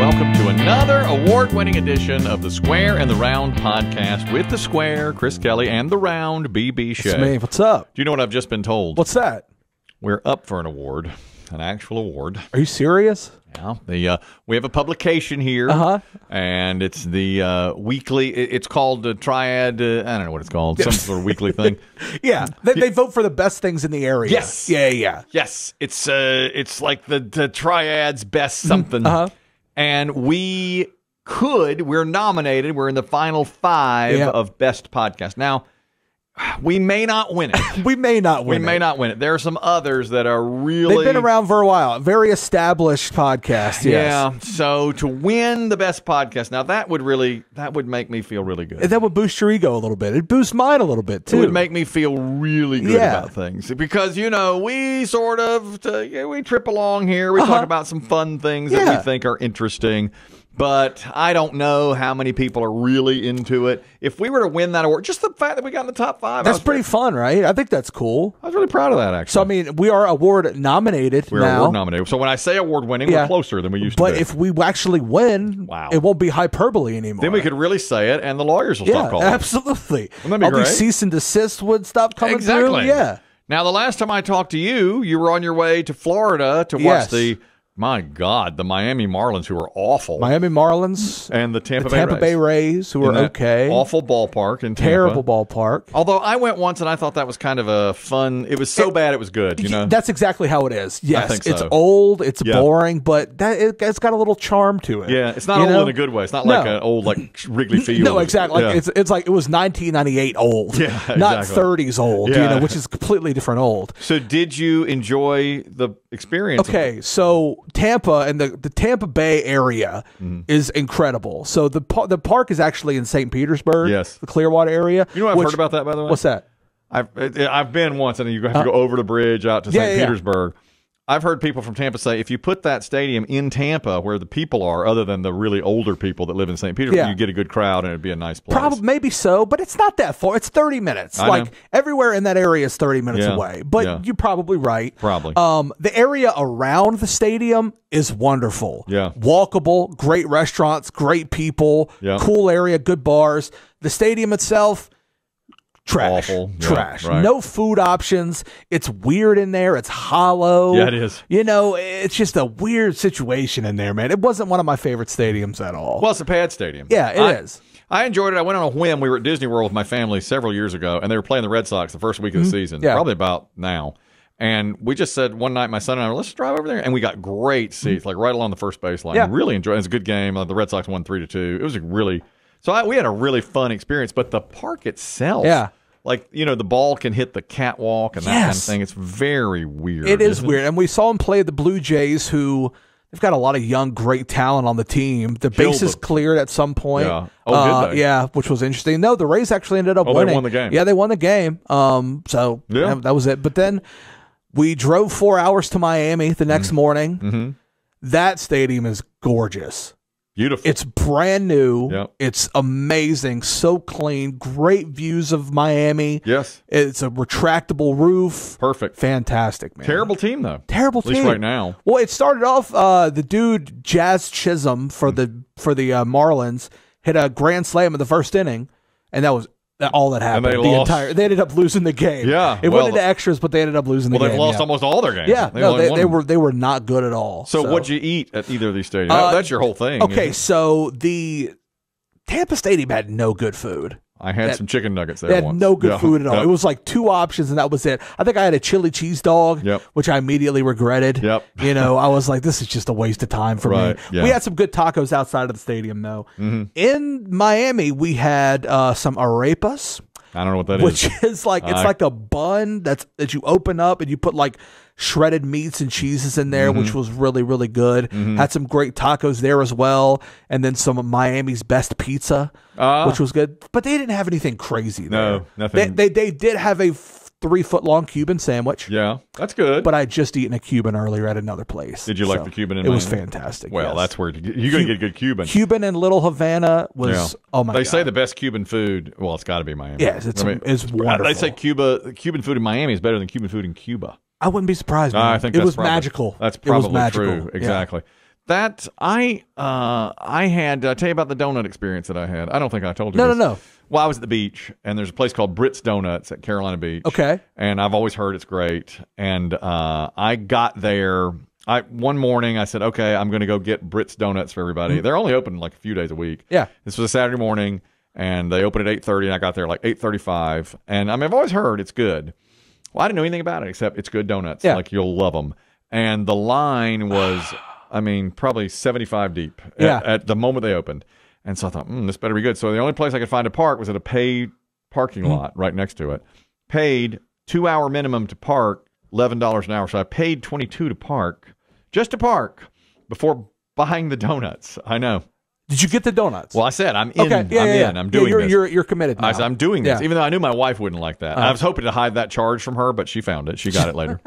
welcome to another award-winning edition of the Square and the Round podcast with the Square, Chris Kelly, and the Round, BB Shea. It's me. What's up? Do you know what I've just been told? What's that? We're up for an award, an actual award. Are you serious? Yeah. We have a publication here, and it's the weekly. It's called the Triad. I don't know what it's called. Some sort of weekly thing. Yeah, they vote for the best things in the area. Yes. Yeah. Yes. It's like the Triad's best something. And we're nominated. We're in the final 5 of best podcast. Now, we may not win it. We may not win it. There are some others that are really... They've been around for a while. Very established podcast, yes. Yeah, so to win the best podcast, now that would make me feel really good. That would boost your ego a little bit. It'd boost mine a little bit, too. It would make me feel really good about things. Because, we sort of, we trip along here. We talk about some fun things that we think are interesting. But I don't know how many people are really into it. If we were to win that award, just the fact that we got in the top 5. That's pretty fun, right? I think that's cool. I was really proud of that, actually. So, I mean, we are award nominated We're award nominated. So when I say award winning, we're closer than we used to be. But if we actually win, it won't be hyperbole anymore. Then we could really say it, and the lawyers will stop calling. Absolutely. Wouldn't that be great? All these cease and desist would stop coming through. Yeah. Now, the last time I talked to you, you were on your way to Florida to watch the... My God, the Miami Marlins, who are awful. Miami Marlins. And the Tampa Bay Rays, who are okay. Awful ballpark in Tampa. Terrible ballpark. Although I went once and I thought that was kind of a fun, it was so bad it was good, That's exactly how it is. Yes, I think so. It's old, it's boring, but it's got a little charm to it. Yeah, it's not old in a good way. It's not like an old Wrigley Field. No, exactly. It's like it was 1998 old. Yeah, exactly. Not 30s old, which is completely different old. So did you enjoy the experience? Okay, so Tampa and the Tampa Bay area is incredible. So the park is actually in St. Petersburg, the Clearwater area. You know what I've heard about that, by the way? What's that? I've been once, and you have to go over the bridge out to St. Petersburg. I've heard people from Tampa say if you put that stadium in Tampa where the people are, other than the really older people that live in St. Petersburg, you get a good crowd and it'd be a nice place. Probably, maybe so, but it's not that far. It's 30 minutes. Everywhere in that area is 30 minutes away. But you're probably right. Probably. The area around the stadium is wonderful. Yeah. Walkable, great restaurants, great people, cool area, good bars. The stadium itself, trash. Awful. Trash. Right. No food options. It's weird in there. It's hollow. Yeah, it is. It's just a weird situation in there, man. It wasn't one of my favorite stadiums at all. Well, it's a bad stadium. Yeah, it is. I enjoyed it. I went on a whim. We were at Disney World with my family several years ago, and they were playing the Red Sox the first week of the season, probably about now. And we just said one night, my son and I, let's drive over there. And we got great seats, like right along the first baseline. Yeah. Really enjoyed it. It was a good game. The Red Sox won 3-2. It was a really... So we had a really fun experience, but the park itself, the ball can hit the catwalk and that kind of thing. It's very weird. It is weird. And we saw him play the Blue Jays, who they've got a lot of young, great talent on the team. The bases cleared at some point. Yeah. Oh, did they? Yeah, which was interesting. No, the Rays actually ended up winning. They won the game. Yeah, they won the game. That was it. But then we drove 4 hours to Miami the next morning. That stadium is gorgeous. Beautiful. It's brand new. Yep. It's amazing. So clean. Great views of Miami. Yes. It's a retractable roof. Perfect. Fantastic, man. Terrible team, though. Terrible team. At least right now. Well, it started off the dude, Jazz Chisholm, for the Marlins, hit a grand slam in the first inning, and that was all that happened. And they ended up losing the game. Yeah. It went into extras, but they ended up losing the game. They've lost almost all their games. Yeah. They were not good at all. So what'd you eat at either of these stadiums? That's your whole thing. Okay, so the Tampa Stadium had no good food. I had some chicken nuggets there They had once. no good food at all. It was like 2 options, and that was it. I think I had a chili cheese dog, which I immediately regretted. I was like, this is just a waste of time for me. Yeah. We had some good tacos outside of the stadium, though. In Miami, we had some arepas. I don't know what that is. Which is like, it's like a bun that you open up and you put like shredded meats and cheeses in there, which was really, really good. Had some great tacos there as well. And then some of Miami's best pizza, which was good. But they didn't have anything crazy there. No, nothing. They did have a 3-foot-long Cuban sandwich. Yeah, that's good. But I had just eaten a Cuban earlier at another place. Did you like the Cuban in Miami? It was Miami? fantastic. Well, that's where you're going to get good Cuban. Cuban in Little Havana was, oh my God. They say the best Cuban food, well, it's got to be Miami. Yes, it's wonderful. They say Cuban food in Miami is better than Cuban food in Cuba. I wouldn't be surprised, man. I think it was magical. That's probably true. Yeah. Exactly. That I had. Did I tell you about the donut experience that I had? I don't think I told you. No. Well, I was at the beach, and there's a place called Britt's Donuts at Carolina Beach. Okay. And I've always heard it's great. And I got there. One morning, I said, okay, I'm going to go get Britt's Donuts for everybody. They're only open like a few days a week. Yeah. This was a Saturday morning, and they opened at 8:30, and I got there like 8:35. And I mean, I've always heard it's good. Well, I didn't know anything about it except it's good donuts. Yeah. Like, you'll love them. And the line was, I mean, probably 75 deep at the moment they opened. And so I thought, this better be good. So the only place I could find to park was at a paid parking lot right next to it. Paid 2-hour minimum to park, $11 an hour. So I paid $22 to park, just to park, before buying the donuts. I know. Did you get the donuts? Well, I said, I'm in. Okay. I'm doing this. You're committed now. I said, I'm doing this, even though I knew my wife wouldn't like that. I was hoping to hide that charge from her, but she found it. She got it later.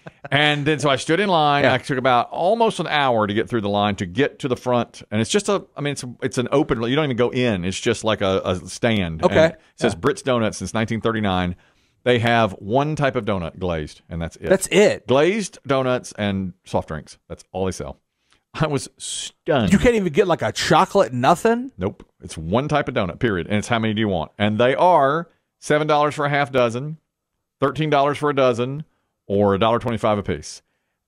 And then so I stood in line. I took about almost an hour to get through the line to get to the front. And it's just it's an open, you don't even go in. It's just like a stand. Okay. And it says Britt's Donuts since 1939. They have one type of donut, glazed, and that's it. That's it. Glazed donuts and soft drinks. That's all they sell. I was stunned. You can't even get like a chocolate nothing? Nope. It's one type of donut, period. And it's how many do you want? And they are $7 for a half dozen, $13 for a dozen, or $1.25 a piece.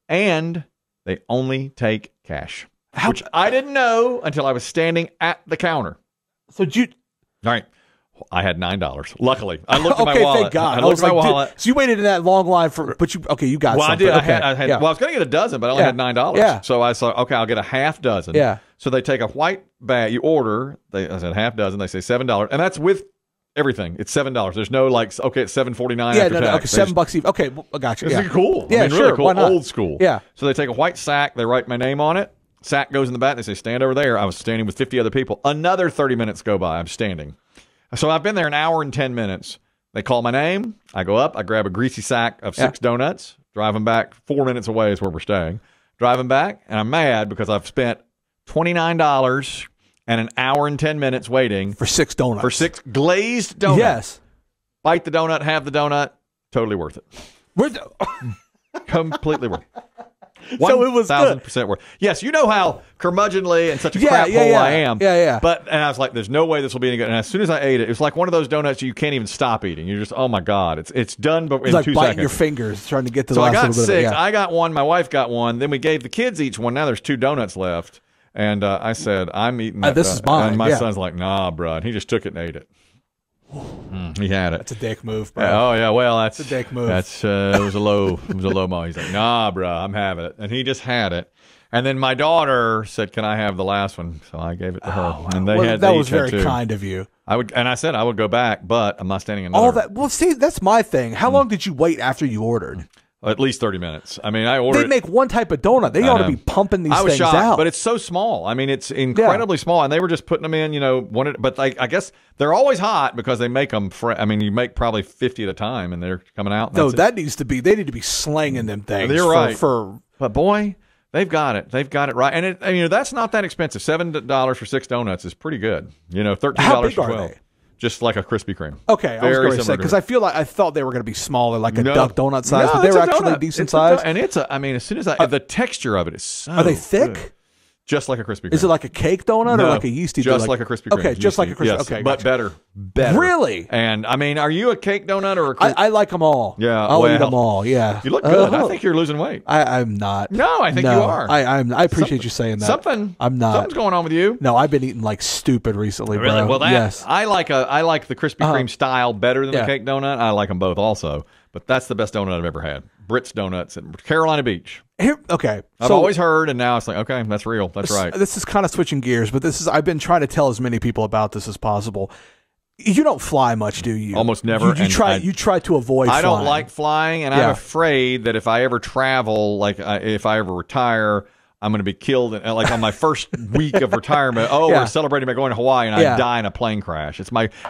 And they only take cash, which I didn't know until I was standing at the counter. So all right. I had $9. Luckily, I looked at my wallet. Thank God. I looked at my wallet. So you waited in that long line but you got well, something. I did. Okay. I had well, I was going to get a dozen, but I only had $9. Yeah. So I thought, okay, I'll get a half dozen. Yeah. So they take a white bag. You order. I said half dozen. They say $7, and that's with everything. It's $7. There's no like, okay, it's $7.49 after tax. Okay, $7 even. Okay, I got you. It's cool. Yeah, I mean, sure. Really cool. Why not? Old school. Yeah. So they take a white sack. They write my name on it. Sack goes in the back. They say, stand over there. I was standing with 50 other people. Another 30 minutes go by. I'm standing. So I've been there an hour and 10 minutes. They call my name. I go up. I grab a greasy sack of 6 donuts. Drive them back. 4 minutes away is where we're staying. Drive them back. And I'm mad because I've spent $29 and an hour and 10 minutes waiting. For 6 donuts. For 6 glazed donuts. Yes. Bite the donut, have the donut. Totally worth it. Completely worth it. So it was 1,000% worth. Yes, you know how curmudgeonly and such a crap hole I am. Yeah. And I was like, there's no way this will be any good. And as soon as I ate it, it was like one of those donuts you can't even stop eating. You're just, oh my God, it's done, but in like 2 biting seconds. your fingers trying to get to the so last I got little 6. bit of it. I got one. My wife got one. Then we gave the kids each one. Now there's 2 donuts left. And I said, I'm eating that. This is mine. And my son's like, nah, bro. And he just took it and ate it. He had it. That's a dick move, bro. Oh yeah, well that's a dick move. That's it was a low mo. He's like, nah, bro, I'm having it, and he just had it. And then my daughter said, "Can I have the last one?" So I gave it to her, and that was very kind of you. I said I would go back, but I'm not standing another. All that. Well, see, that's my thing. How long did you wait after you ordered? At least 30 minutes. I mean, I ordered. They make one type of donut. They ought to be pumping these things shocked, out. But it's so small. I mean, it's incredibly small, and they were just putting them in. But I guess they're always hot because they make them. I mean, you make probably 50 at a time, and they're coming out. No, that needs to be. They need to be slanging them things. You're right. But boy, they've got it. They've got it right, and that's not that expensive. $7 for 6 donuts is pretty good. $13 How big for are 12. they? Just like a Krispy Kreme. Okay, I was going to say because I thought they were going to be smaller, like a duck donut size, no, but they were actually donut. decent size. And as soon as the texture of it is so. Are they thick? Good. Just like a Krispy Kreme. Is it like a cake donut or like a yeasty? Just like a Krispy Kreme. Okay, just like a Krispy. Yes, okay, but gotcha. better. Really? And I mean, are you a cake donut or a? I like them all. Yeah, I'll eat them all. Yeah, you look good. I think you're losing weight. I'm not. No, I think you are. I appreciate you saying that. I'm not. Something's going on with you. No, I've been eating like stupid recently, bro. Really? Well, yes. I like the Krispy Kreme style better than the cake donut. I like them both also, but that's the best donut I've ever had. Britt's Donuts at Carolina Beach. Okay. I've always heard, and now it's like, okay, that's real. That's right. This is kind of switching gears, but I've been trying to tell as many people about this as possible. You don't fly much, do you? Almost never. You try to avoid flying. I don't like flying, and I'm afraid that if I ever travel, like if I ever retire, I'm going to be killed. And like on my first week of retirement, we're celebrating by going to Hawaii, and I die in a plane crash.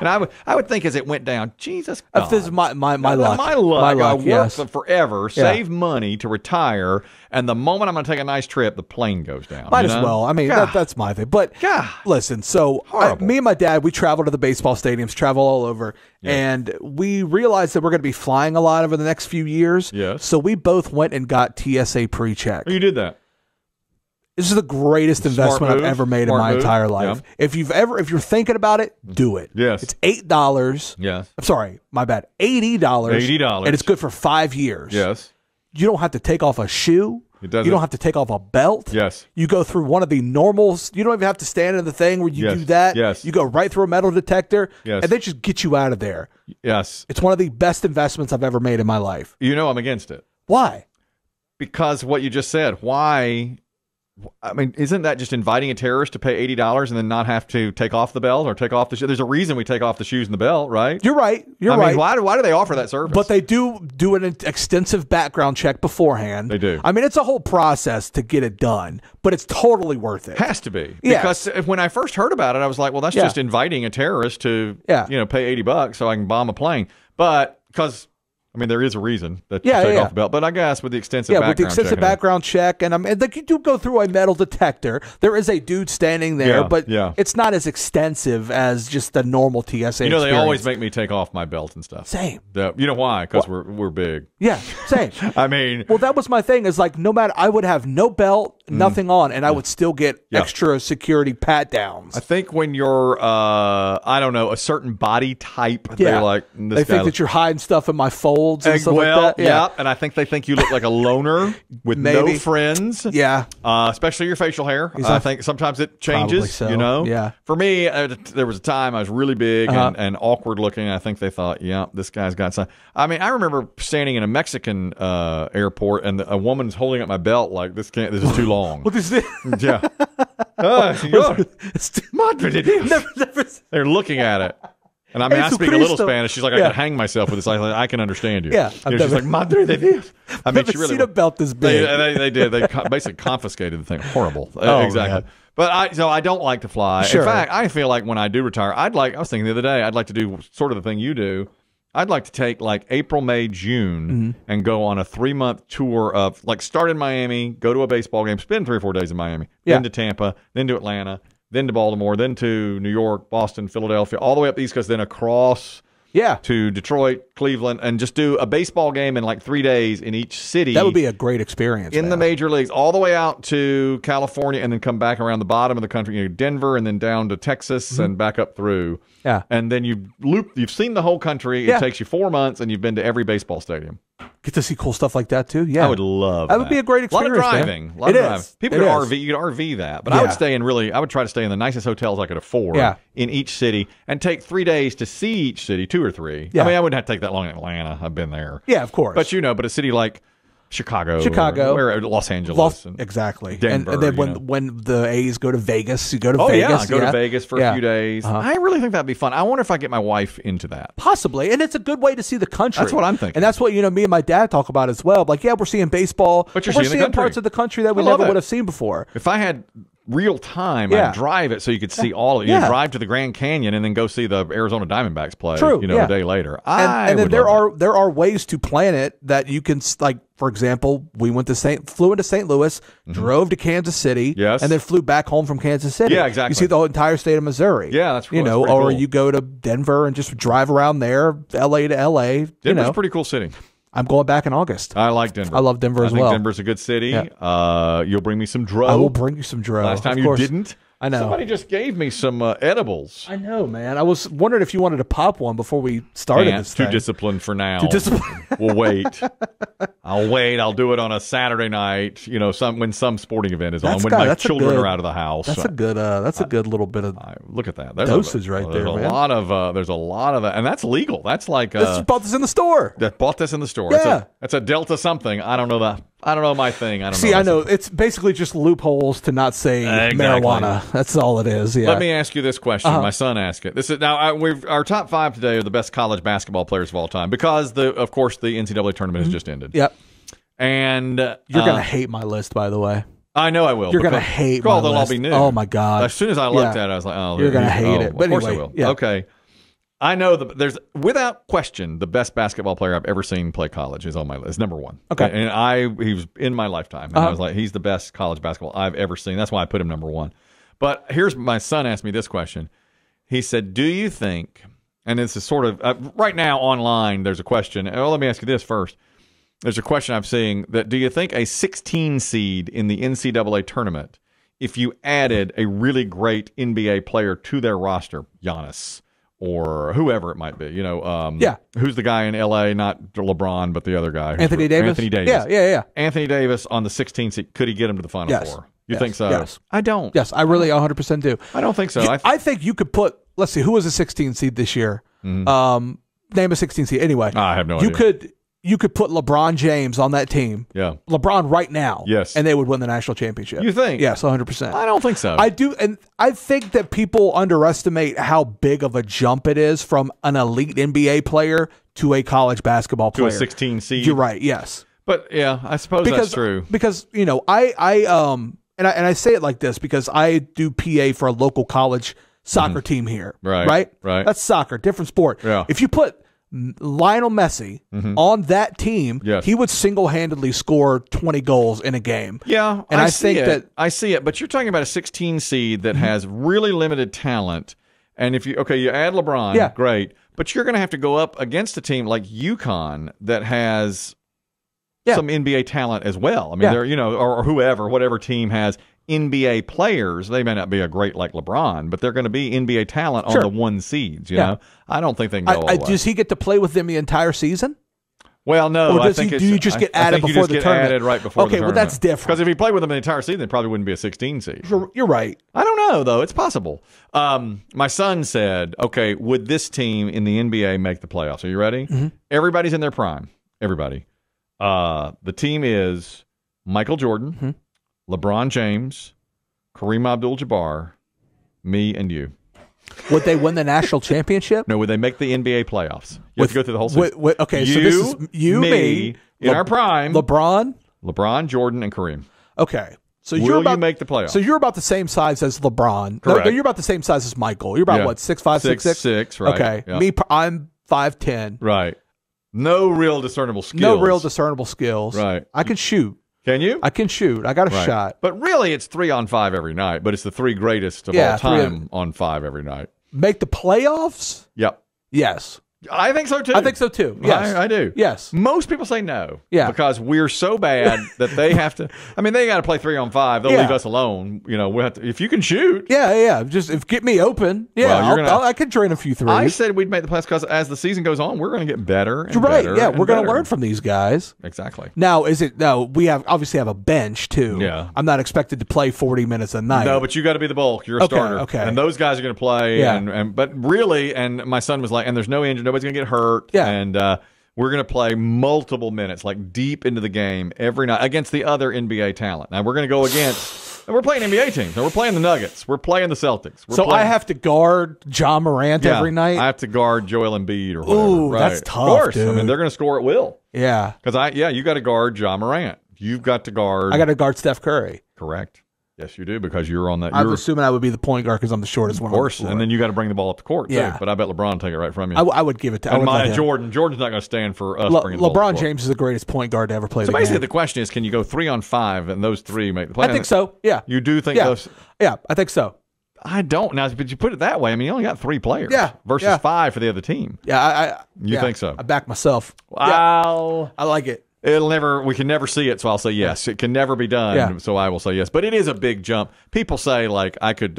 I would think as it went down, Jesus God. If this is my luck. My luck. I worked for forever, save money to retire, and the moment I'm going to take a nice trip, the plane goes down. Might as well. I mean, that's my thing. But listen, so me and my dad, we travel to the baseball stadiums, travel all over, and we realized that we're going to be flying a lot over the next few years. Yes. So we both went and got TSA pre-check. You did that. This is the greatest investment I've ever made in my entire life. Yeah. If you're thinking about it, do it. Yes. It's $8. Yes. I'm sorry, my bad. $80. $80. And it's good for 5 years. Yes. You don't have to take off a shoe. It doesn't. You don't have to take off a belt. Yes. You go through one of the normals. You don't even have to stand in the thing where you do that. Yes. You go right through a metal detector. Yes. And they just get you out of there. Yes. It's one of the best investments I've ever made in my life. You know I'm against it. Why? Because what you just said. Why? I mean, isn't that just inviting a terrorist to pay $80 and then not have to take off the belt or take off the shoes? There's a reason we take off the shoes and the belt, right? You're right. You're I right. mean, why do they offer that service? But they do an extensive background check beforehand. They do. I mean, it's a whole process to get it done, but it's totally worth it. Has to be. Yes. Because when I first heard about it, I was like, well, that's just inviting a terrorist to pay $80 so I can bomb a plane. But because I mean, there is a reason that you take off the belt, but I guess with the extensive background check, and like you do go through a metal detector. There is a dude standing there, but it's not as extensive as just the normal TSA. You know, experience. they always make me take off my belt and stuff. Same. You know why? Because we're big. Yeah, same. I mean, well, that was my thing. Is like no matter, I would have no belt, nothing on, and I would still get extra security pat downs. I think when you're, I don't know, a certain body type, they're like, they think that you're hiding stuff in my folds and stuff like that. Yeah, and I think they think you look like a loner with no friends. Yeah. Especially your facial hair. I think sometimes it changes, so. you know? Yeah. For me, there was a time I was really big and awkward looking. I think they thought, this guy's got some. I mean, I remember standing in a Mexican airport and a woman's holding up my belt like, this is too long. What is this? Yeah. Madre de Dios. They're looking at it. And I mean, I speak a little Spanish. She's like, I can hang myself with this. I can understand you. Yeah. She's like, Madre de Dios. I mean, she really seen a belt this big. They did. They basically confiscated the thing. Horrible. Oh, exactly. Man. But I don't like to fly. Sure. In fact, I feel like when I do retire, I was thinking the other day, I'd like to do sort of the thing you do. I'd like to take like April, May, June and go on a 3-month tour of like start in Miami, go to a baseball game, spend 3 or 4 days in Miami, then to Tampa, then to Atlanta, then to Baltimore, then to New York, Boston, Philadelphia, all the way up the East Coast, then across to Detroit, Cleveland, and just do a baseball game in like 3 days in each city. That would be a great experience. In the major leagues, all the way out to California and then come back around the bottom of the country, Denver, and then down to Texas and back up through. Yeah. And then you've seen the whole country. It takes you 4 months and you've been to every baseball stadium. Get to see cool stuff like that too. Yeah, I would love that. That would be a great experience. A lot of driving. Man. It is. People could RV. You could RV that, but I would I would try to stay in the nicest hotels I could afford in each city and take 3 days to see each city, 2 or 3. Yeah. I mean, I wouldn't have to take that long in Atlanta. I've been there. Yeah, of course. But a city like Chicago, or Los Angeles, exactly. Denver, and then when the A's go to Vegas, you go to Vegas. Oh yeah, go to Vegas for a few days. I really think that'd be fun. I wonder if I get my wife into that. Possibly, and it's a good way to see the country. That's what I'm thinking, and that's what me and my dad talk about as well. Like, we're seeing baseball, but we're seeing parts of the country that we never would have seen before. If I had real time, I'd drive it so you could see all of it. You drive to the Grand Canyon and then go see the Arizona Diamondbacks play. True, a day later. And then there are ways to plan it that you can, like, for example, we flew into St. Louis, drove to Kansas City, and then flew back home from Kansas City. Yeah, exactly. You see the entire state of Missouri. Yeah, that's cool. Or cool. you go to Denver and just drive around there, LA to LA. Denver's a pretty cool city. I'm going back in August. I like Denver. I love Denver as well. I think Denver's a good city. Yeah. You'll bring me some dro. I will bring you some dro. Last time you didn't. I know. Somebody just gave me some edibles. I know, man. I was wondering if you wanted to pop one before we started this thing. Too disciplined for now. Too disciplined. We'll wait. I'll wait. I'll do it on a Saturday night. When some sporting event is on. When my children are out of the house. That's a good. That's a good little bit of. Look at that. Dosage right there. There's a lot of that, and that's legal. That's like. Bought this in the store. Bought this in the store. Yeah. That's a Delta something. I don't know that. I don't know my thing. I know. It's basically just loopholes to not say marijuana. That's all it is. Yeah. Let me ask you this question. My son asked it. This is now our top 5 today are the best college basketball players of all time because of course the NCAA tournament has just ended. Yep. And you're gonna hate my list, by the way. I know I will. You're gonna hate my list. They'll all be new. Oh my god! As soon as I looked at it, I was like, "Oh, you're gonna hate it." But of course I will. Yeah. Okay. I know there's without question the best basketball player I've ever seen play college is on my list. Number 1. Okay. And he was in my lifetime. And I was like, he's the best college basketball I've ever seen. That's why I put him number 1. But here's my son asked me this question. He said, do you think, and this is sort of, right now online, there's a question. Well, let me ask you this first. There's a question I'm seeing that do you think a 16 seed in the NCAA tournament if you added a really great NBA player to their roster, Giannis or whoever it might be. Who's the guy in L.A., not LeBron, but the other guy? Anthony Davis? Anthony Davis. Yeah. Anthony Davis on the 16th seed, could he get him to the Final Four? You think so? Yes. I don't. Yes, I really 100% do. I don't think so. I think you could put, let's see, who was a 16 seed this year? Name a 16 seed. Anyway. I have no idea. You could put LeBron James on that team. Yeah. LeBron right now. Yes. And they would win the national championship. You think? Yes, 100%. I don't think so. I do. And I think that people underestimate how big of a jump it is from an elite NBA player to a college basketball player. To a 16 seed. You're right. Yes. But yeah, I suppose that's true. Because, I say it like this because I do PA for a local college soccer team here. Right. That's soccer, different sport. Yeah. If you put Lionel Messi on that team, he would single-handedly score 20 goals in a game. Yeah, and I think I see it. But you're talking about a 16 seed that has really limited talent. And if you add LeBron, great. But you're going to have to go up against a team like UConn that has some NBA talent as well. I mean, they're or whatever team has NBA players. They may not be a great like LeBron, but they're going to be NBA talent on the 1 seeds. You know, I don't think they can go all the way. Does he get to play with them the entire season? Well, no. Or do you just get added before the tournament? Added right before the tournament. Well, that's different. Because if he played with them the entire season, it probably wouldn't be a 16 seed. You're right. I don't know, though. It's possible. My son said, okay, would this team in the NBA make the playoffs? Are you ready? Everybody's in their prime. Everybody. The team is Michael Jordan, LeBron James, Kareem Abdul-Jabbar, me, and you. Would they win the national championship? No, would they make the NBA playoffs? You have to go through the whole season. Okay, so this is you, me, in our prime. LeBron, Jordan, and Kareem. Okay. So you make the playoffs? So you're about the same size as LeBron. Correct. No, you're about the same size as Michael. You're about what, 6'5", 6'6"? 6'6", right. Okay. Yeah. Me, I'm 5'10". Right. No real discernible skills. Right. I can shoot. Can you? I can shoot. I got a shot. But really, it's 3-on-5 every night. But it's the 3 greatest of all time on 5 every night. Make the playoffs? Yep. Yes. I think so, too. I think so, too. Yes. I do. Yes. Most people say no. Yeah. Because we're so bad that they have to. I mean, they got to play 3-on-5. They'll leave us alone. We'll have to. If you can shoot. Yeah. Just get me open. Yeah. Well, I could drain a few threes. I said we'd make the playoffs because as the season goes on, we're going to get better. And You're right. Better yeah. We're going to better. learn from these guys. Exactly. Now, we obviously have a bench, too. Yeah. I'm not expected to play 40 minutes a night. No, but you got to be the bulk. You're a starter. Okay. And those guys are going to play. Yeah. But really, and my son was like, and there's no injury. Nobody's going to get hurt. Yeah. And we're going to play multiple minutes, like deep into the game every night against the other NBA talent. Now, we're going to go against, and we're playing NBA teams. Now, we're playing the Nuggets. We're playing the Celtics. I have to guard John Morant every night? I have to guard Joel Embiid or whatever. Ooh, that's tough, Of course. dude. I mean, they're going to score at will. Yeah. Because, you got to guard John Morant. You've got to guard. I got to guard Steph Curry. Correct. Yes, you do, because you're on that. I'm assuming I would be the point guard because I'm the shortest one. Of course, and then you got to bring the ball up the court, too. But I bet LeBron will take it right from you. I would give it to and Jordan. Jordan's not going to stand for us bringing the ball LeBron up the James is the greatest point guard to ever play the game. So basically the question is, can you go 3-on-5 and those 3 make the play? I think so, yeah. You do think those? Yeah, I think so. I don't. Now, but you put it that way, I mean, you only got 3 players versus 5 for the other team. Yeah, You think so? I back myself. Wow. I like it. We can never see it, so I'll say yes. It can never be done, so I will say yes. But it is a big jump. People say like I could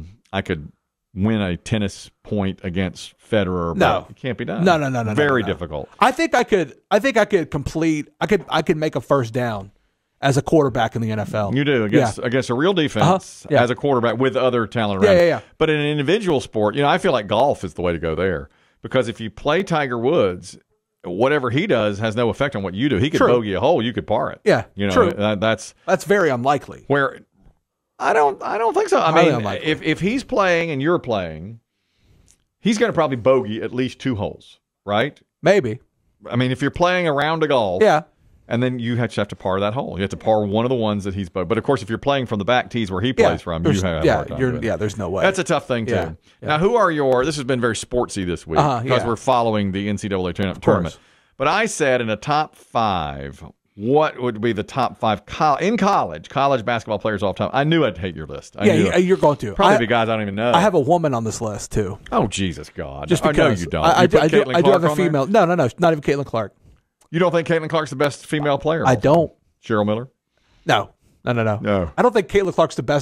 win a tennis point against Federer, but it can't be done. No. Very difficult. I think I could complete. I could make a first down as a quarterback in the NFL. You do against a real defense as a quarterback with other talent around. Yeah. But in an individual sport, I feel like golf is the way to go there, because if you play Tiger Woods, whatever he does has no effect on what you do. He could bogey a hole, you could par it. Yeah, true. That's very unlikely. Where I don't think so. I mean, if he's playing and you're playing, he's going to probably bogey at least 2 holes, right? Maybe. I mean, if you're playing a round of golf, and then you have to par that hole. You have to par one of the ones that he's bogeyed. But of course, if you're playing from the back tees where he plays from, you have a hard time doing it. There's no way. That's a tough thing too. Yeah. Now, who are this has been very sportsy this week because we're following the NCAA Tournament. But I said in a top 5, what would be the top 5 in college basketball players all time? I knew I'd hate your list. You're going to. Probably be guys I don't even know. I have a woman on this list too. Oh, Jesus God. Just because. I know you don't. I do have a female. No, not even Caitlin Clark. You don't think Caitlin Clark's the best female player? I don't. Cheryl Miller? No. I don't think Caitlin Clark's the best.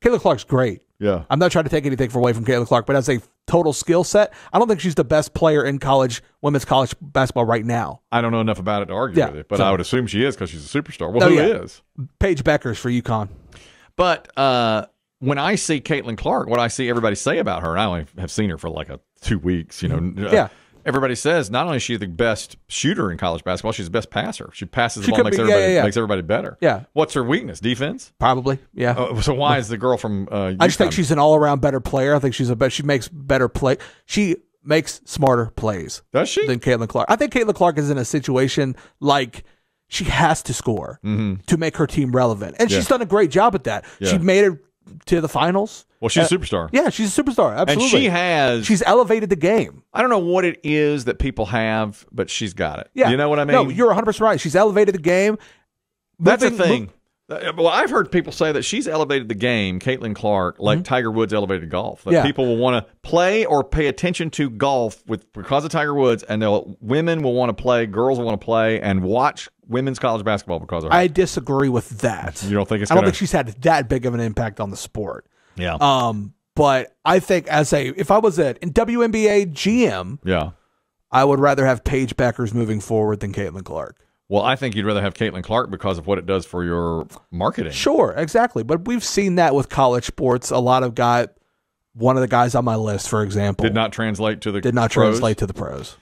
Caitlin Clark's great. Yeah. I'm not trying to take anything away from Caitlin Clark, but as a total skill set, I don't think she's the best player in women's college basketball right now. I don't know enough about it to argue with it, but I would assume she is because she's a superstar. Well, who is? Paige Beckers for UConn. But when I see Caitlin Clark, what I see everybody say about her, and I only have seen her for like 2 weeks, everybody says not only is she the best shooter in college basketball, she's the best passer. She passes the ball, makes everybody better. Yeah. What's her weakness? Defense? Probably, yeah. So why is the girl from UConn? I just think she's an all-around better player. I think she makes better play. She makes smarter plays. Does she? Than Caitlin Clark. I think Caitlin Clark is in a situation like she has to score to make her team relevant. And she's done a great job at that. Yeah. She made it to the finals. Well, she's a superstar. Yeah, she's a superstar. Absolutely. And she's elevated the game. I don't know what it is that people have, but she's got it. Yeah. You know what I mean? No, you're 100% right. She's elevated the game. That's the thing. Well, I've heard people say that she's elevated the game, Caitlin Clark, like Tiger Woods elevated golf. That people will want to play or pay attention to golf because of Tiger Woods, and women will want to play, girls will want to play, and watch women's college basketball because of her. I disagree with that. You don't think I don't think she's had that big of an impact on the sport. Yeah. But I think if I was in WNBA GM, I would rather have Paige Beckers moving forward than Caitlin Clark. Well, I think you'd rather have Caitlin Clark because of what it does for your marketing. Sure, exactly. But we've seen that with college sports. A lot of one of the guys on my list, for example, did not translate to the pros.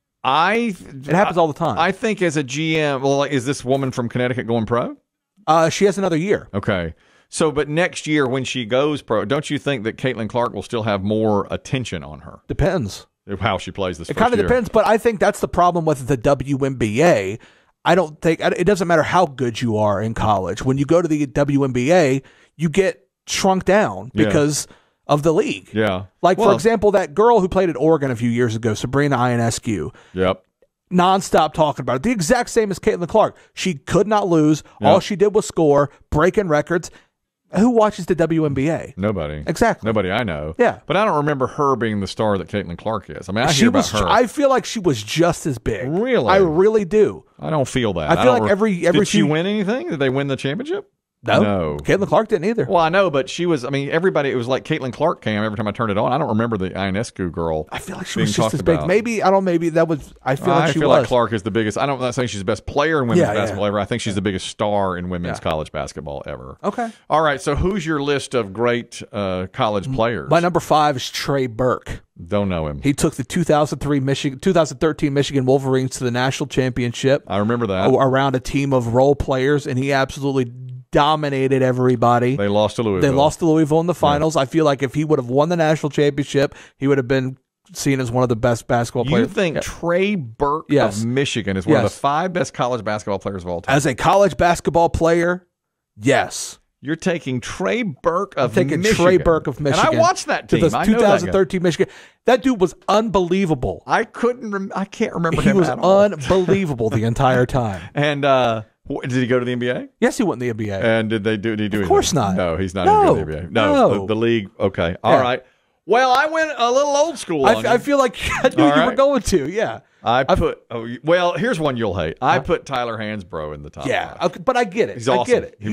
It happens all the time. I think as a GM, well, is this woman from Connecticut going pro? She has another year. Okay. So, but next year when she goes pro, don't you think that Caitlin Clark will still have more attention on her? Depends. How she plays this It kind of depends, but I think that's the problem with the WNBA. I don't think it doesn't matter how good you are in college. When you go to the WNBA, you get shrunk down because of the league. Yeah. Like, for example, that girl who played at Oregon a few years ago, Sabrina Ionescu. Yep. Nonstop talking about it. The exact same as Caitlin Clark. She could not lose. Yep. All she did was score, breaking records. Who watches the WNBA? Nobody. Exactly. Nobody I know. Yeah. But I don't remember her being the star that Caitlin Clark is. I mean, I hear about her. I feel like she was just as big. Really? I really do. I don't feel that. I feel like every Did she win anything? Did they win the championship? No. Caitlin Clark didn't either. Well, I know, but she was, everybody, it was like Caitlin Clark came every time I turned it on. I don't remember the Ionescu girl. I feel like she was just as big. Maybe that was, I feel like she was. I feel like Clark is the biggest. I'm not saying she's the best player in women's basketball ever. I think she's the biggest star in women's college basketball ever. Okay. All right. So who's your list of great college players? My number 5 is Trey Burke. Don't know him. He took the 2013 Michigan Wolverines to the national championship. I remember that. Around a team of role players, and he absolutely dominated everybody. They lost to Louisville. In the finals. Yeah. I feel like if he would have won the national championship, he would have been seen as one of the best basketball players. You think Trey Burke of Michigan is one of the 5 best college basketball players of all time? As a college basketball player, yes. You're taking Trey Burke of Michigan. Trey Burke of Michigan. And I watched that team. To the 2013 Michigan. That dude was unbelievable. I can't remember him at all. He was unbelievable the entire time. And did he go to the NBA? Yes, he went to the NBA. And did he do anything? Of course not. No, he's not even going to the NBA. No. The league. Okay. All right. Well, I went a little old school on you. I feel like I knew you were going to. Yeah. Here's one you'll hate. I put Tyler Hansbrough in the top 5. Okay, but I get it. He's awesome. I get it.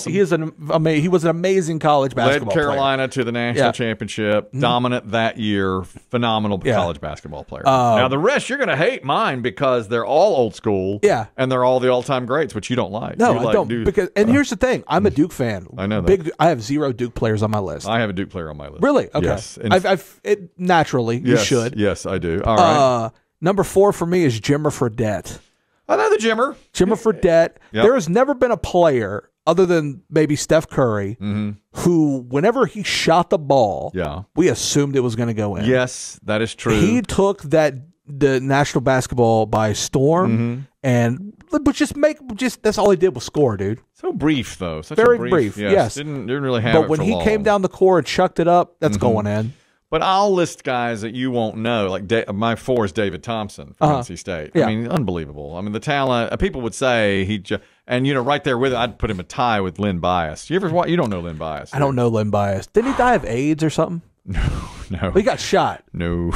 He was an amazing college basketball player. Led Carolina to the national championship. Dominant that year. Phenomenal college basketball player. Now, the rest, you're going to hate mine because they're all old school. Yeah. And they're all the all-time greats, which you don't like. No, I don't. Here's the thing. I'm a Duke fan. I know that. I have 0 Duke players on my list. I have a Duke player on my list. Really? Okay. Yes. Naturally, you should. Yes, I do. All right. Number 4 for me is Jimmer Fredette. I know the Jimmer. Jimmer Fredette. Yep. There has never been a player other than maybe Steph Curry who, whenever he shot the ball, we assumed it was going to go in. Yes, that is true. He took the national basketball by storm, and that's all he did was score, dude. So brief though. Very brief. Yes. Didn't really have it. But when he came down the court and chucked it up, that's going in. But I'll list guys that you won't know. Like my 4 is David Thompson from NC State. Yeah. I mean, unbelievable. I mean, the talent. People would say right there with it, I'd put him a tie with Lynn Bias. You don't know Lynn Bias? I don't know Lynn Bias. Didn't he die of AIDS or something? No. He got shot. No.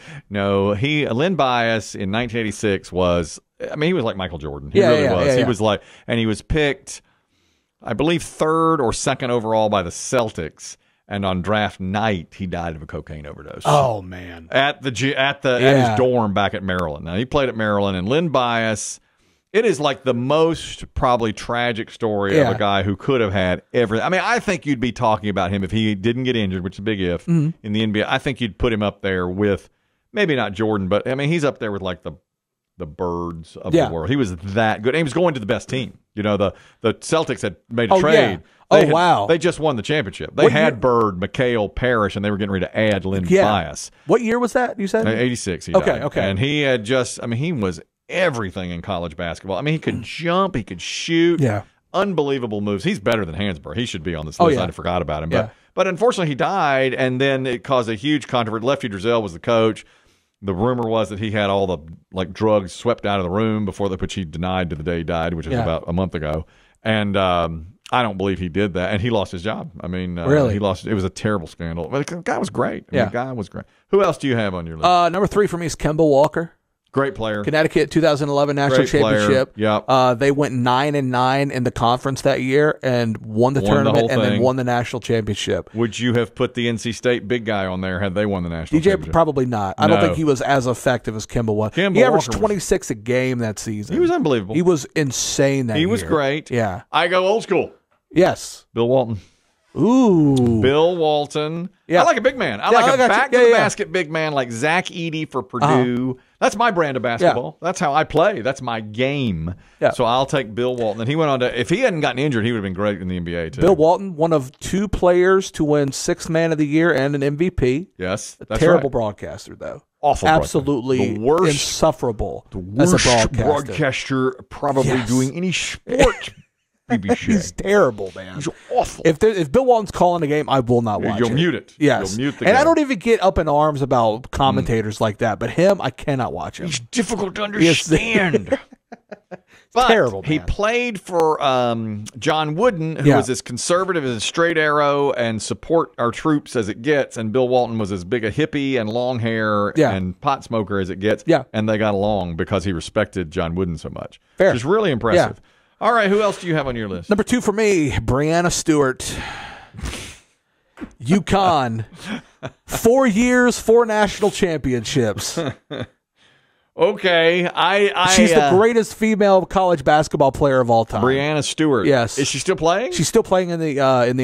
Lynn Bias in 1986 was. I mean, he was like Michael Jordan. He really was. He was like, and he was picked. I believe, 3rd or 2nd overall by the Celtics. And on draft night, he died of a cocaine overdose. Oh, man. At his dorm back at Maryland. Now, he played at Maryland, and Lynn Bias, it is like the most probably tragic story of a guy who could have had everything. I mean, I think you'd be talking about him if he didn't get injured, which is a big if, in the NBA. I think you'd put him up there with, maybe not Jordan, but, I mean, he's up there with like the birds of the world. He was that good. And he was going to the best team. You know, the Celtics had made a trade. Yeah. They just won the championship. They had Bird, McHale, Parrish, and they were getting ready to add Lynn Bias. What year was that, you said? 86 he died. Okay. And he had he was everything in college basketball. I mean, he could jump, he could shoot. Yeah. Unbelievable moves. He's better than Hansbrough. He should be on this list. I forgot about him. But unfortunately, he died, and then it caused a huge controversy. Lefty Driesell was the coach. The rumor was that he had all the drugs swept out of the room before which he denied to the day he died, which was about a month ago. And I don't believe he did that, and he lost his job. I mean, really, he lost. It was a terrible scandal. But the guy was great. The guy was great. Who else do you have on your list? Number 3 for me is Kemba Walker. Great player. Connecticut 2011 National Championship. Yep. They went 9-9 in the conference that year and won the tournament and then won the national championship. Would you have put the NC State big guy on there had they won the national championship? Probably not. I don't think he was as effective as Kemba was. He averaged 26 a game that season. He was unbelievable. He was insane that year. He was great. Yeah. I go old school. Yes. Bill Walton. Ooh. Bill Walton. Yeah. I like a big man. I like a back-to-the-basket big man like Zach Edey for Purdue. That's my brand of basketball. That's how I play. That's my game. Yeah. So I'll take Bill Walton. And he went on to, if he hadn't gotten injured, he would have been great in the NBA too. Bill Walton, one of 2 players to win 6th Man of the Year and an MVP. Yes. That's terrible broadcaster, though. Awful. Absolutely the worst, insufferable as a broadcaster probably doing any sport. BB Shea. He's terrible, man. He's awful. If Bill Walton's calling a game, I will not watch it. You'll mute it. Yes. You'll mute the game. I don't even get up in arms about commentators like that, but him, I cannot watch him. He's difficult to understand. But terrible, he played for John Wooden, who was as conservative as a straight arrow and support our troops as it gets, and Bill Walton was as big a hippie and long hair and pot smoker as it gets, and they got along because he respected John Wooden so much. Fair. Which is really impressive. Yeah. All right, who else do you have on your list? Number 2 for me, Brianna Stewart. UConn. 4 years, 4 national championships. Okay, she's the greatest female college basketball player of all time. Brianna Stewart. Yes. Is she still playing? She's still playing in the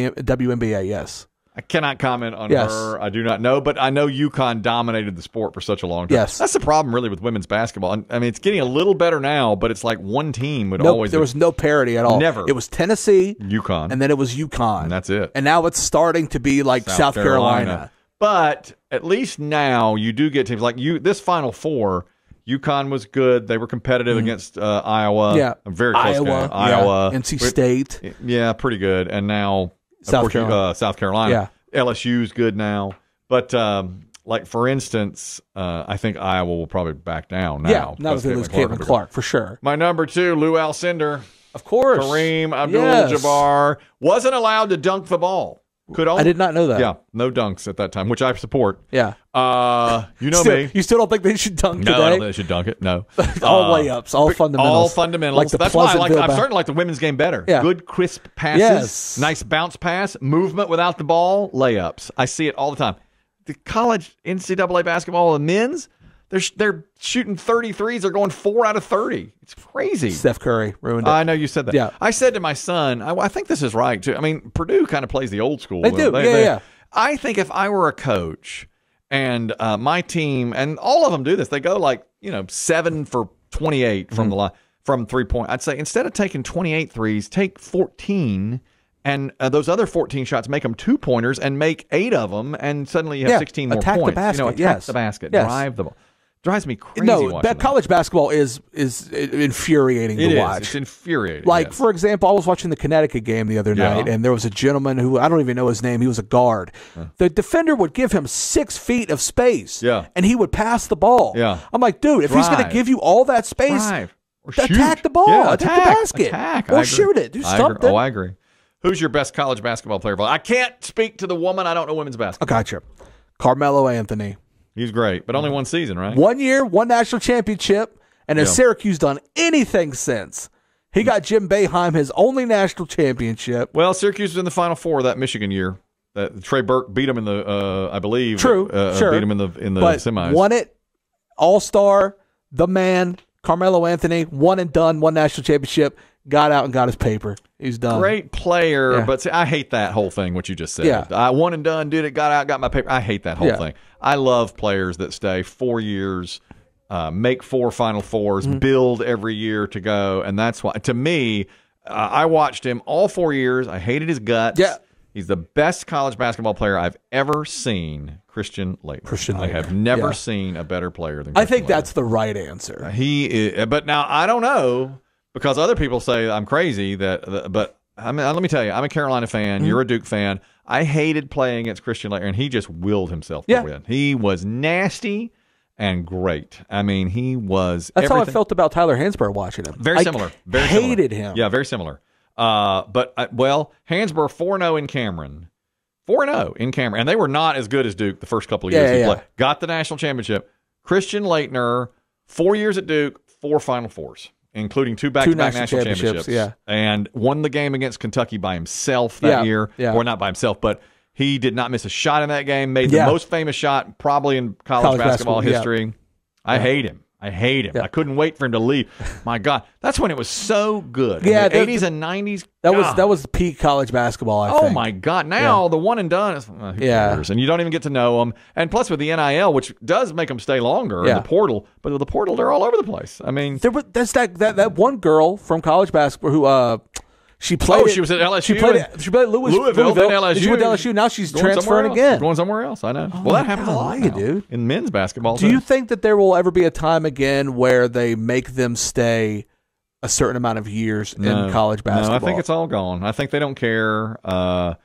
WNBA, yes. I cannot comment on her. I do not know, but I know UConn dominated the sport for such a long time. Yes. That's the problem, really, with women's basketball. I mean, it's getting a little better now, but it's like one team would always. There was no parity at all. Never. It was Tennessee, UConn, and then it was UConn. And that's it. And now it's starting to be like South Carolina. But at least now you do get teams like this Final Four. UConn was good. They were competitive against Iowa. Yeah. A very close game. Iowa. NC State. Yeah, pretty good. And now, South Carolina. Yeah. LSU's good now. But, like, for instance, I think Iowa will probably back down now. Yeah, now they lose Caitlin Clark, for sure. My number 2, Lou Alcindor. Of course. Kareem Abdul-Jabbar. Wasn't allowed to dunk the ball. I did not know that. Yeah, no dunks at that time, which I support. Yeah. You know me. You still don't think they should dunk today? No, I don't think they should dunk it. No. All layups, all fundamentals. All fundamentals. That's why I'm starting to like the women's game better. Yeah. Good, crisp passes, nice bounce pass, movement without the ball, layups. I see it all the time. The college NCAA basketball, the men's, they're shooting 33s. They're going 4 out of 30. It's crazy. Steph Curry ruined it. I know you said that. Yeah. I said to my son, I think this is right, too. I mean, Purdue kind of plays the old school. They do. Yeah. I think if I were a coach and my team, and all of them do this, they go 7 for 28 from the line, from 3-point. I'd say instead of taking 28 threes, take 14, and those other 14 shots, make them 2-pointers and make 8 of them, and suddenly you have 16 more points. The basket. Attack the basket. Yes. Drive the ball. Drives me crazy. No, college basketball is infuriating to watch. It's infuriating. Like, for example, I was watching the Connecticut game the other night, and there was a gentleman who, I don't even know his name, he was a guard. The defender would give him 6 feet of space, and he would pass the ball. I'm like, dude, if he's going to give you all that space, attack the ball, attack the basket, or shoot it, do something. I agree. Who's your best college basketball player? I can't speak to the woman. I don't know women's basketball. I gotcha. Carmelo Anthony. He's great, but only 1 season, right? 1 year, 1 national championship, and has Syracuse done anything since? He got Jim Boeheim his only national championship. Well, Syracuse was in the Final Four that Michigan year. Trey Burke beat him in the, I believe. True, sure. Beat him in the semis. Won it, All-Star, the man, Carmelo Anthony, one and done, won national championship, got out and got his paper. He's done. Great player, but see, I hate that whole thing, what you just said. Yeah. I won and done, did it, got out, got my paper. I hate that whole thing. I love players that stay 4 years, make 4 Final Fours, build every year to go, and that's why, to me, I watched him all 4 years. I hated his guts. Yeah. He's the best college basketball player I've ever seen, Christian Laettner. I have never seen a better player than Christian I think Laettner. that's the right answer. He is, but now I don't know, because other people say I'm crazy. But I mean, let me tell you, I'm a Carolina fan. You're a Duke fan. I hated playing against Christian Laettner, and he just willed himself to win. He was nasty and great. I mean, he was. That's how I felt about Tyler Hansbrough watching him. Very similar. Very hated him. Yeah, very similar. But Hansbrough 4-0 in Cameron. 4-0 in Cameron. And they were not as good as Duke the first couple of years he played. Got the national championship. Christian Laettner, 4 years at Duke, 4 Final Fours, including 2 back-to-back national championships. Yeah. And won the game against Kentucky by himself that year. Yeah. Or not by himself, but he did not miss a shot in that game. Made the most famous shot probably in college basketball history. Yeah. I hate him. I hate him. Yeah. I couldn't wait for him to leave. My God, that's when it was so good. Yeah, in the 80s and 90s. That was peak college basketball. I think. Oh my God! Now the one and done is who cares? And you don't even get to know them. And plus with the NIL, which does make them stay longer in the portal, but with the portal they're all over the place. I mean, that's that one girl from college basketball who she played. She was at LSU. She played at Louisville. Then LSU. She went to LSU. Now she's transferring again. Going somewhere else. I know. Well, that happens a lot now, dude. In men's basketball. Do you think that there will ever be a time again where they make them stay a certain amount of years in college basketball? No, I think it's all gone. I think they don't care. No,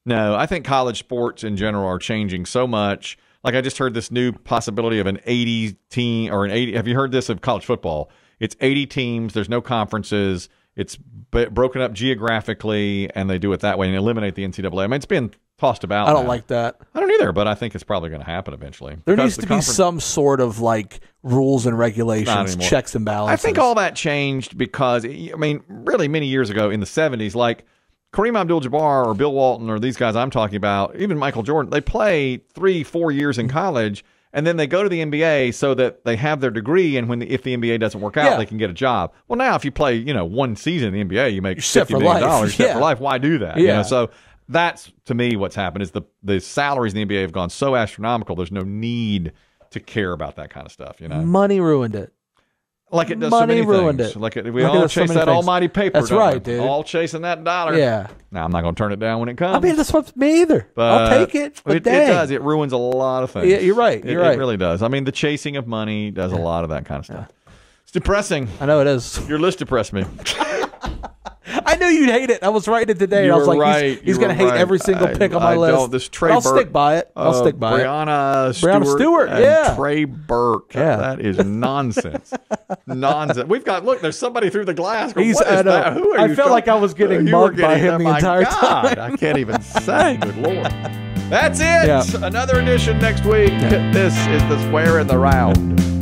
I think college sports in general are changing so much. Like I just heard this new possibility of an 80 team or an 80. Have you heard this of college football? It's 80 teams. There's no conferences. It's broken up geographically, and they do it that way and eliminate the NCAA. I mean, it's been tossed about. I don't like that. I don't either, but I think it's probably going to happen eventually. There needs to be some sort of like rules and regulations, checks and balances. I think all that changed because, I mean, really many years ago in the 70s, like Kareem Abdul-Jabbar or Bill Walton or these guys I'm talking about, even Michael Jordan, they play 3-4 years in college. And then they go to the NBA so that they have their degree, and if the NBA doesn't work out, they can get a job. Well, now if you play, one season in the NBA, you make $50 million set for life. Why do that? Yeah. So that's to me what's happened is the salaries in the NBA have gone so astronomical. There's no need to care about that kind of stuff. Money ruined it. Like it does so many things. Like we all chase that almighty paper. That's right, dude. All chasing that dollar. Yeah. Now I'm not going to turn it down when it comes. I mean, that's what me either. I'll take it. But it does. It ruins a lot of things. Yeah, you're right. You're right. It really does. I mean, the chasing of money does a lot of that kind of stuff. It's depressing. I know it is. Your list depressed me. I knew you'd hate it. I was writing it today. I was like, he's going to hate every single pick on my list. This Trey I'll Burke, stick by it. I'll stick by Brianna Stewart. And Trey Burke. Yeah. That is nonsense. Nonsense. We've got, look, there's somebody through the glass. What is that? Who are you? I felt like I was getting mugged by him the entire time. I can't even say. Good Lord. That's it. Yeah. Another edition next week. This is the Square in the Round.